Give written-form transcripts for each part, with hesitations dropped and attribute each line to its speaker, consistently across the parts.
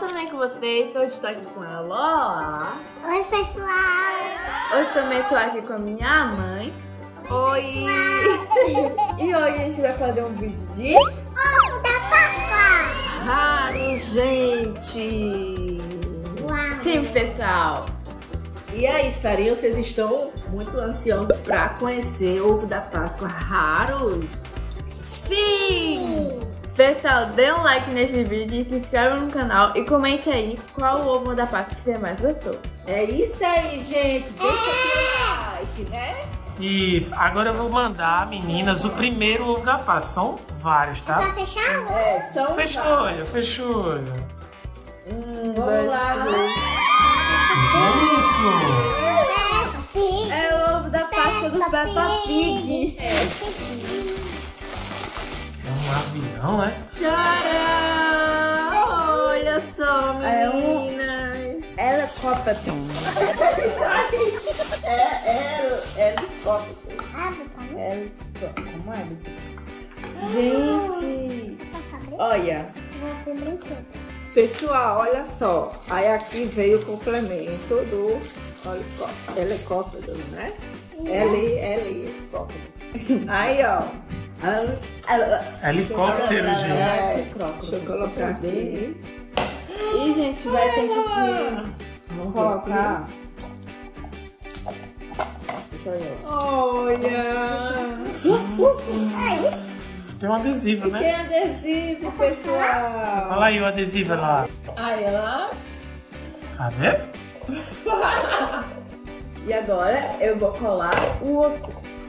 Speaker 1: tudo bem com vocês? Hoje estou aqui com a Lola.
Speaker 2: Oi, pessoal.
Speaker 1: Hoje também estou aqui com a minha mãe. Oi! E hoje a gente vai fazer um vídeo de
Speaker 2: Ovo da Páscoa.
Speaker 1: raro, gente!
Speaker 2: Uau.
Speaker 1: Sim, pessoal!
Speaker 3: E aí, farinha, vocês estão muito ansiosos para conhecer o ovo da Páscoa raros?
Speaker 1: Sim! Pessoal, dê um like nesse vídeo e se inscreva no canal e comente aí qual o ovo da Páscoa que você mais gostou.
Speaker 3: É isso aí, gente. Deixa aquele like, né?
Speaker 4: Isso, agora eu vou mandar, meninas, o primeiro ovo da Páscoa. São vários, tá?
Speaker 2: Tá fechado?
Speaker 3: É, são
Speaker 4: Fecha o olho, fecha o olho.
Speaker 3: Vamos lá,
Speaker 4: Isso!
Speaker 1: É o ovo da Páscoa do Peppa Pig.
Speaker 4: É um avião, né?
Speaker 1: Tcharam! Olha só, meninas. Helicóptero.
Speaker 3: helicóptero.
Speaker 1: Como é? Gente, olha.
Speaker 3: Pessoal, olha só. Aí aqui veio o complemento do helicóptero, né? Helicóptero. Aí, ó.
Speaker 4: Helicóptero, gente.
Speaker 3: Deixa eu colocar aqui.
Speaker 1: E gente, vai ter que colocar. Olha!
Speaker 4: Tem um adesivo,
Speaker 1: Tem
Speaker 4: né?
Speaker 1: adesivo, pessoal!
Speaker 4: Olha aí o adesivo lá.
Speaker 1: Aí, ó.
Speaker 4: Cadê?
Speaker 1: E agora eu vou colar o outro.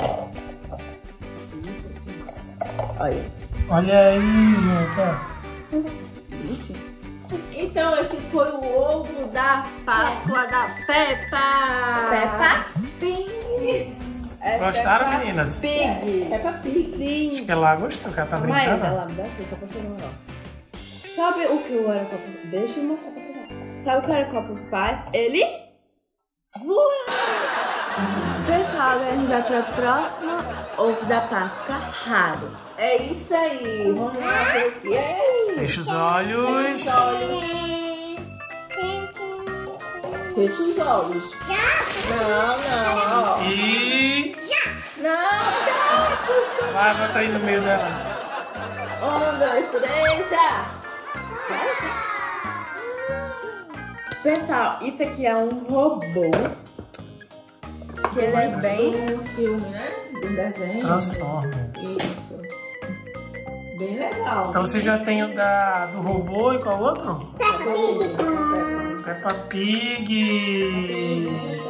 Speaker 1: Olha.
Speaker 4: Olha aí, gente, ó.
Speaker 1: Então esse foi o ovo da Páscoa da Peppa Pig. É
Speaker 4: Gostaram,
Speaker 1: Peppa
Speaker 4: meninas?
Speaker 1: Pig.
Speaker 3: Peppa Pig.
Speaker 4: Acho que ela gostou, que ela tá
Speaker 1: Mãe,
Speaker 4: brincando.
Speaker 1: ela me dá aqui, só pra fazer um negócio. Sabe o que o helicóptero... Deixa eu mostrar pra você. Sabe o que o helicóptero faz? Ele voa. Pessoal, agora a gente vai para o próximo ovo da Páscoa raro.
Speaker 3: É isso aí. Vamos lá ver o que é.
Speaker 4: Fecha os olhos.
Speaker 3: Fecha os olhos. Não.
Speaker 4: E...
Speaker 3: Não.
Speaker 4: Vai, bota aí no meio delas.
Speaker 3: 1, 2, 3, já.
Speaker 1: Pessoal, isso aqui é um robô. Que ele é bem...
Speaker 3: Um filme, né? De um desenho.
Speaker 4: Transformers.
Speaker 3: Isso. Bem legal.
Speaker 4: Então você já tem o do robô e qual outro? Peppa Pig.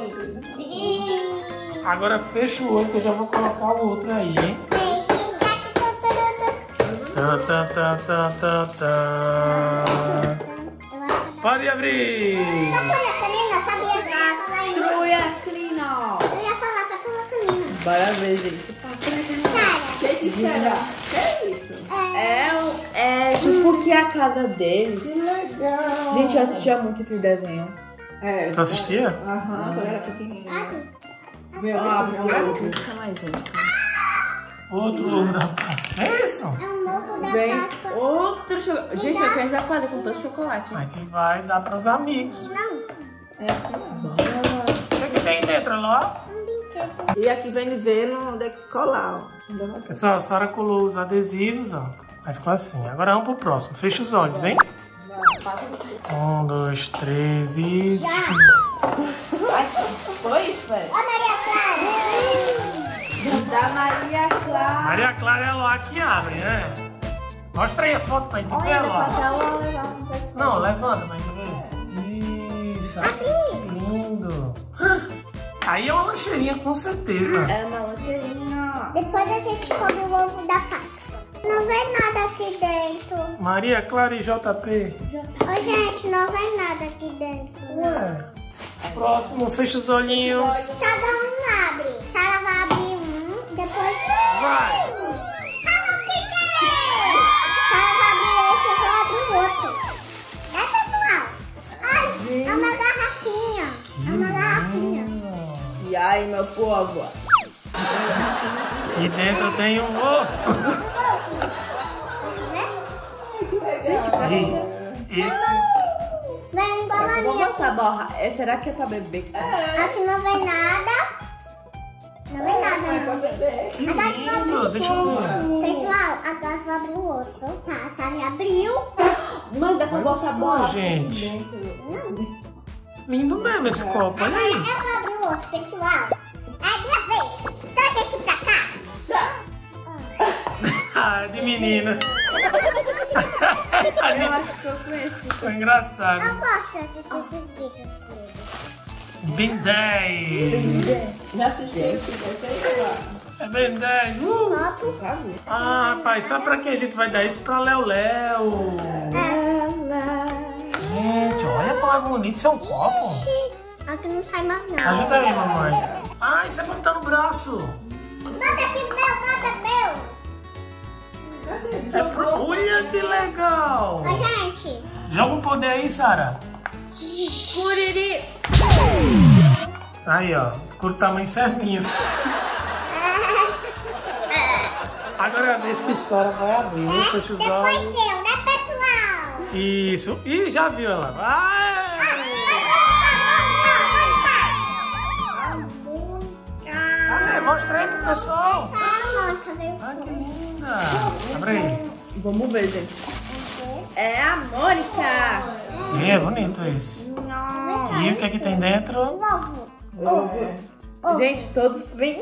Speaker 4: Agora fecha o olho que eu já vou colocar o outro aí, hein? Pode abrir!
Speaker 1: Bora ver, gente.
Speaker 3: O que será? Que é isso?
Speaker 1: É tipo que é a casa dele.
Speaker 3: Que legal.
Speaker 1: Gente, eu assistia muito esse desenho.
Speaker 3: É.
Speaker 4: Tu assistia?
Speaker 3: Aham, quando era pequenininho. Meu
Speaker 1: Ah,
Speaker 3: Deus.
Speaker 1: calma aí, gente.
Speaker 4: Outro ovo da Páscoa. É isso?
Speaker 1: Vem outro chocolate. Gente, aqui a gente vai fazer com todo chocolate.
Speaker 4: Aí que vai dar para os amigos.
Speaker 3: É assim, ó.
Speaker 4: O que tem dentro lá?
Speaker 3: E aqui vem vendo onde é que colar, ó.
Speaker 4: Pessoal, a Sara colou os adesivos, ó. Aí ficou assim. Agora vamos pro próximo. Fecha os olhos, hein? 1, 2, 3 e...
Speaker 1: Foi isso, velho? Da Maria Clara.
Speaker 4: Maria Clara é a Loa que abre, né? Mostra aí a foto pra gente ver,
Speaker 1: Olha,
Speaker 4: Loa.
Speaker 1: pra ela levar no pescoço.
Speaker 4: Não, levanta pra gente ver. Isso, que lindo. Aí é uma lancheirinha, com certeza.
Speaker 1: É uma lancheirinha.
Speaker 2: Depois a gente come o ovo da Páscoa. Não vem nada aqui dentro.
Speaker 4: Maria Clara e JP.
Speaker 2: Ô, gente, não vem nada aqui dentro.
Speaker 4: Próximo, fecha os olhinhos.
Speaker 2: Cada um abre. Sara vai abrir um, depois...
Speaker 4: Vai.
Speaker 2: Hello Kitty! Sara vai abrir esse, eu vou abrir o outro. É, pessoal? Ai, é uma garrafinha. É uma garrafinha.
Speaker 3: E aí, meu povo?
Speaker 4: E dentro tem um ovo.
Speaker 2: Né?
Speaker 4: E esse
Speaker 2: Vem igual a
Speaker 1: Vou
Speaker 2: minha.
Speaker 1: botar borra. Será que é pra beber?
Speaker 2: Aqui não vem nada. Não vem nada, não.
Speaker 4: Que
Speaker 2: Agora eu vou
Speaker 4: lindo.
Speaker 2: abrir.
Speaker 4: Deixa eu ver.
Speaker 2: Pessoal, agora eu vou abrir o outro. Tá, a Sari abriu.
Speaker 1: Mãe, dá pra
Speaker 4: Olha
Speaker 1: botar
Speaker 4: só,
Speaker 1: borra
Speaker 4: gente.
Speaker 2: Não.
Speaker 4: Lindo mesmo esse copo. Olha
Speaker 2: Agora
Speaker 4: aí.
Speaker 2: eu vou abrir o outro, pessoal. É minha vez. Traga aqui pra cá.
Speaker 1: Já.
Speaker 4: Ah, de menina.
Speaker 1: Eu acho que eu conheço.
Speaker 4: Foi engraçado.
Speaker 2: Eu gosto desses vídeos todos.
Speaker 4: Ben 10.
Speaker 3: Já assisti.
Speaker 4: É Ben 10.
Speaker 2: Copo.
Speaker 4: Ah, rapaz, sabe pra quem a gente vai dar isso? Pra Léo Léo. Gente, olha como é bonito. Isso é um copo.
Speaker 2: Aqui não sai mais não.
Speaker 4: Ajuda aí, mamãe. Ah, isso é botar no braço.
Speaker 2: Bota aqui meu,
Speaker 4: É pro... Olha que legal.
Speaker 2: Ô, gente.
Speaker 4: Joga o poder aí, Sara.
Speaker 1: Curiri.
Speaker 4: Aí, ó. Ficou do tamanho certinho. Agora é a vez que Sara vai abrir. Fecha os
Speaker 2: Depois
Speaker 4: olhos.
Speaker 2: eu, né, pessoal?
Speaker 4: Isso. Ih, já viu ela. Vai. Cadê? Mostra aí pro pessoal. Ah, que linda. Abre aí.
Speaker 1: Vamos ver, gente. É a Mônica.
Speaker 4: Ih, é bonito esse. E o que é que tem dentro?
Speaker 2: Ovo.
Speaker 1: Ovo. Gente, todos vêm.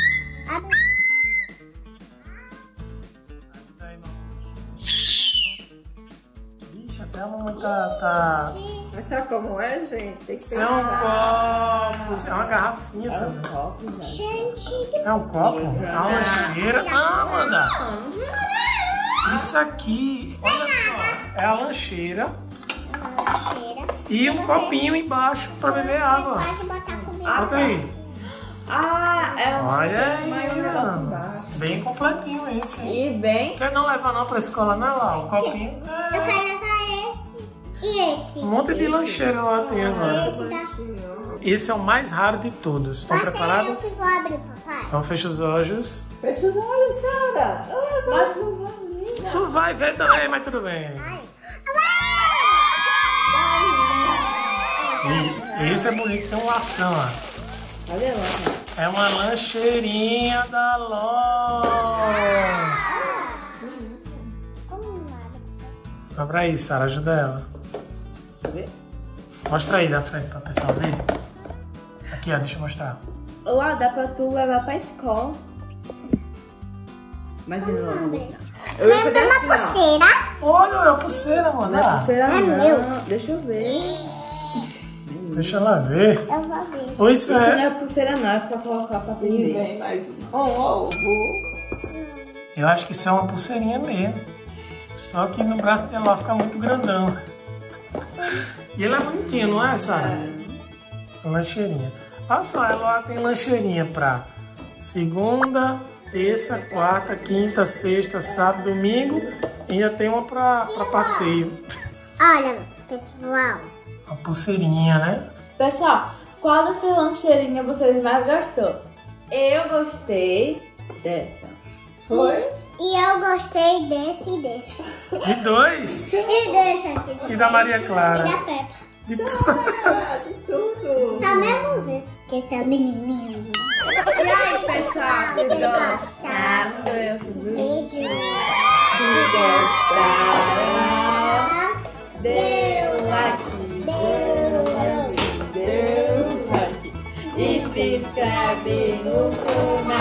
Speaker 4: Ixi, até a mamãe tá...
Speaker 3: Mas sabe como é, gente? Tem que
Speaker 4: Isso é um copo. É uma garrafinha também.
Speaker 2: Gente,
Speaker 4: É um copo? É uma lancheira. Ah, Amanda! Isso aqui, olha só. É a lancheira
Speaker 2: cheira.
Speaker 4: e um copinho embaixo pra beber água.
Speaker 2: Pode botar comida.
Speaker 4: Bota aí.
Speaker 1: Ah, é uma
Speaker 4: Olha aí,
Speaker 1: maior
Speaker 4: Ana. Bem completinho esse.
Speaker 1: E vem.
Speaker 4: Quer não levar não pra escola não? Lá, o copinho.
Speaker 2: Eu
Speaker 4: É.
Speaker 2: quero levar esse. E esse?
Speaker 4: Um monte de lancheira lá tem agora.
Speaker 2: Esse da...
Speaker 4: Esse é o mais raro de todos. Estão
Speaker 2: Você eu
Speaker 4: preparados?
Speaker 2: que vou abrir, papai.
Speaker 4: Então fecha os olhos.
Speaker 3: Fecha os olhos, Sara.
Speaker 1: Mas não vai vir.
Speaker 4: Tu vai ver também, mas tudo bem.
Speaker 2: Ai.
Speaker 4: E esse é bonito, tem um lação, ó.
Speaker 3: Olha lá.
Speaker 4: É uma lancheirinha da loja. Abra aí, Sara, ajuda ela. Mostra aí da frente pra pessoal ver. Aqui, ó, deixa eu mostrar.
Speaker 1: Lá dá pra tu levar pra escola. Imagina lá no
Speaker 2: Vem
Speaker 1: Eu ia pegar
Speaker 2: uma
Speaker 1: assim, ó.
Speaker 2: pulseira.
Speaker 4: Olha, é a pulseira, mano.
Speaker 1: Não é pulseira,
Speaker 2: É
Speaker 1: não.
Speaker 2: meu.
Speaker 1: Deixa eu ver.
Speaker 4: Deixa ela ver.
Speaker 2: Eu vou ver.
Speaker 4: Ou isso
Speaker 1: Isso não
Speaker 4: é...
Speaker 1: é pulseira, não. É pra colocar pra
Speaker 3: E
Speaker 1: atender.
Speaker 3: vem mais um ovo.
Speaker 4: Eu acho que isso é uma pulseirinha mesmo. Só que no braço dela lá fica muito grandão. E ele é bonitinho, não é, Sara? Lancheirinha. Olha só, ela tem lancheirinha pra segunda, terça, quarta, quinta, sexta, sábado, domingo. E ainda tem uma pra passeio.
Speaker 2: Olha, pessoal.
Speaker 4: Uma pulseirinha, né?
Speaker 1: Pessoal, qual dessas lancheirinhas vocês mais gostou? Eu gostei dessa.
Speaker 3: Foi?
Speaker 2: E eu gostei desse e desse.
Speaker 4: De dois.
Speaker 2: E desse aqui.
Speaker 4: E da Maria
Speaker 2: E
Speaker 4: Clara.
Speaker 2: da Peppa.
Speaker 4: De tudo.
Speaker 3: De tudo.
Speaker 2: Só menos esse, que esse é menininho.
Speaker 1: E aí, pessoal, vocês
Speaker 2: Vocês
Speaker 1: gostaram
Speaker 2: gostaram
Speaker 1: desse
Speaker 2: do
Speaker 1: vídeo?
Speaker 2: vídeo?
Speaker 1: Se gostaram,
Speaker 2: Deu
Speaker 1: dê like. Dê like. E se inscreve no canal.